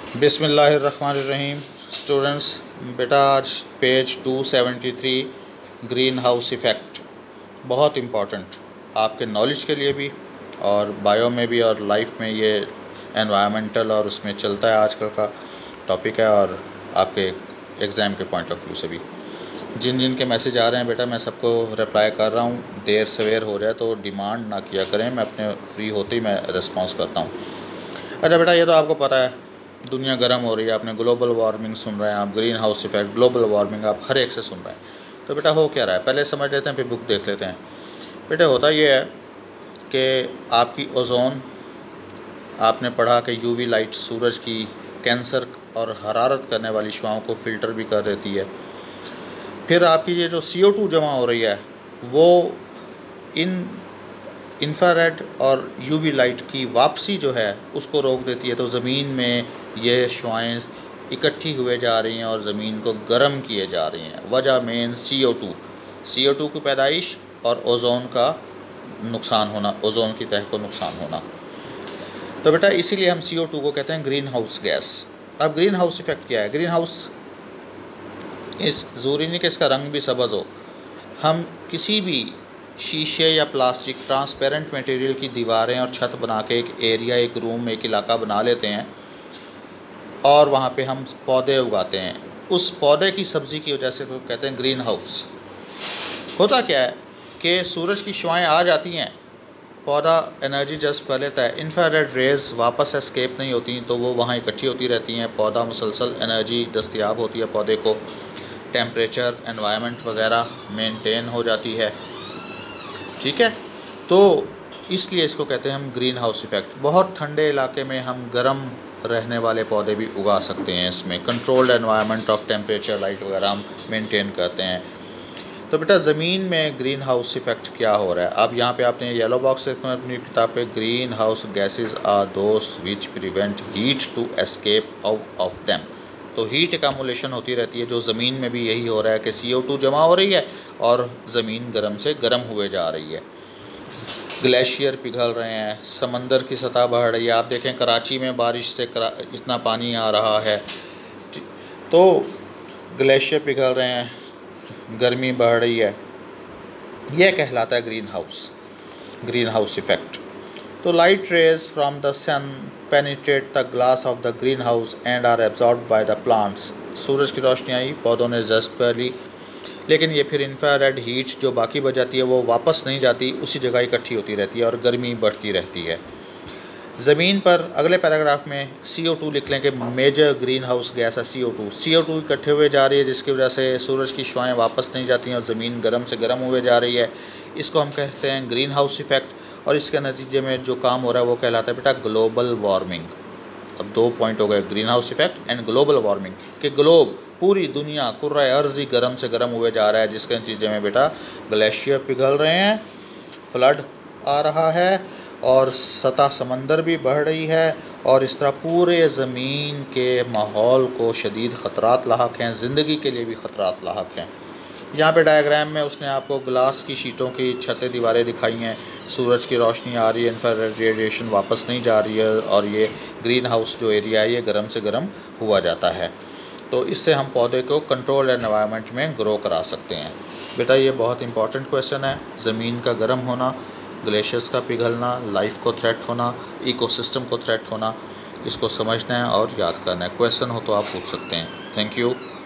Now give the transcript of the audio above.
बिस्मिल्लाहिर्रहमानिर्रहीम। स्टूडेंट्स, बेटा आज पेज 273 ग्रीन हाउस इफ़ेक्ट बहुत इम्पॉर्टेंट आपके नॉलेज के लिए भी और बायो में भी और लाइफ में ये एनवायरमेंटल और उसमें चलता है आजकल का टॉपिक है और आपके एग्ज़ाम के पॉइंट ऑफ व्यू से भी। जिन जिन के मैसेज आ रहे हैं बेटा मैं सबको रिप्लाई कर रहा हूँ। देर सवेर हो जाए तो डिमांड ना किया करें, मैं अपने फ्री होते ही मैं रिस्पॉन्स करता हूँ। अच्छा बेटा, ये तो आपको पता है दुनिया गर्म हो रही है, आपने ग्लोबल वार्मिंग सुन रहे हैं, आप green house effect, global warming आप हर एक से सुन रहे हैं। तो बेटा हो क्या रहा है पहले समझ लेते हैं, फिर बुक देख लेते हैं। बेटा होता ये है कि आपकी ओजोन, आपने पढ़ा कि यूवी लाइट सूरज की कैंसर और हरारत करने वाली शुआओं को फ़िल्टर भी कर देती है। फिर आपकी ये जो CO2 जमा हो रही है वो इन इंफ्रारेड और यूवी लाइट की वापसी जो है उसको रोक देती है। तो ज़मीन में ये शुआएँ इकट्ठी हुए जा रही हैं और ज़मीन को गर्म किए जा रही हैं। वजह मेन CO2 की पैदाइश और ओज़ोन का नुकसान होना, ओज़ोन की तह को नुकसान होना। तो बेटा इसीलिए हम CO2 को कहते हैं ग्रीन हाउस गैस। अब ग्रीन हाउस इफ़ेक्ट क्या है? ग्रीन हाउस इस ज़रूरी नहीं कि इसका रंग भी सब्ज़ हो। हम किसी भी शीशे या प्लास्टिक ट्रांसपेरेंट मटेरियल की दीवारें और छत बना के एक एरिया, एक रूम, एक इलाका बना लेते हैं और वहाँ पे हम पौधे उगाते हैं। उस पौधे की सब्ज़ी की वजह से तो कहते हैं ग्रीन हाउस। होता क्या है कि सूरज की शुआएँ आ जाती हैं, पौधा एनर्जी जस्ट कर लेता है, इंफ्रारेड रेज़ वापस एस्केप नहीं होती तो वो वहाँ इकट्ठी होती रहती हैं, पौधा मुसलसल एनर्जी दस्तयाब होती है पौधे को, टेम्परेचर एनवायरनमेंट वगैरह मेंटेन हो जाती है। ठीक है, तो इसलिए इसको कहते हैं हम ग्रीन हाउस इफ़ेक्ट। बहुत ठंडे इलाके में हम गर्म रहने वाले पौधे भी उगा सकते हैं, इसमें controlled environment of temperature, light वगैरह हम मेंटेन करते हैं। तो बेटा ज़मीन में ग्रीन हाउस इफ़ेक्ट क्या हो रहा है? अब यहाँ पे आपने येलो बॉक्स देखना है अपनी किताब पे, green house gases are those which prevent heat to escape out of them. तो हीट एकमुलेशन होती रहती है, जो ज़मीन में भी यही हो रहा है कि CO2 जमा हो रही है और ज़मीन गर्म से गर्म हुए जा रही है। ग्लेशियर पिघल रहे हैं, समंदर की सतह बढ़ रही है। आप देखें कराची में बारिश से इतना पानी आ रहा है, तो ग्लेशियर पिघल रहे हैं, गर्मी बढ़ रही है। यह कहलाता है ग्रीन हाउस इफ़ेक्ट। तो light rays from the sun penetrate the glass of the green house and are absorbed by the plants. सूरज की रोशनी आई, पौधों ने जज़्ब कर ली, लेकिन ये फिर इंफ्रारेड हीट जो बाकी बच जाती है वो वापस नहीं जाती, उसी जगह इकट्ठी होती रहती है और गर्मी बढ़ती रहती है। ज़मीन पर अगले पैराग्राफ में CO2 लिख लें कि मेजर ग्रीन हाउस गैस है CO2 इकट्ठे हुए जा रही है, जिसकी वजह से सूरज की शुआएँ वापस नहीं जाती हैं और ज़मीन गर्म से गर्म हुए जा रही है। इसको हम कहते हैं ग्रीन हाउस इफ़ेक्ट और इसके नतीजे में जो काम हो रहा है वो कहलाता है बेटा ग्लोबल वार्मिंग। अब 2 पॉइंट हो गए, green house effect and global warming, कि ग्लोब पूरी दुनिया कुर्रा अर्ज़ ही गर्म से गर्म हुए जा रहा है, जिसके नतीजे में बेटा ग्लेशियर पिघल रहे हैं, फ्लड आ रहा है और सतह समंदर भी बढ़ रही है और इस तरह पूरे ज़मीन के माहौल को शदीद ख़तरात लाहक हैं, ज़िंदगी के लिए भी ख़तरात लाहक हैं। यहाँ पे डायग्राम में उसने आपको ग्लास की शीटों की छतें दीवारें दिखाई हैं, सूरज की रोशनी आ रही है, इंफ्रारेड रेडिएशन वापस नहीं जा रही है और ये ग्रीन हाउस जो एरिया है ये गर्म से गर्म हुआ जाता है। तो इससे हम पौधे को कंट्रोल एनवायरनमेंट में ग्रो करा सकते हैं। बेटा ये बहुत इंपॉर्टेंट क्वेश्चन है। ज़मीन का गर्म होना, ग्लेशियर्स का पिघलना, लाइफ को थ्रेट होना, इकोसिस्टम को थ्रेट होना, इसको समझना है और याद करना है। क्वेश्चन हो तो आप पूछ सकते हैं। Thank you.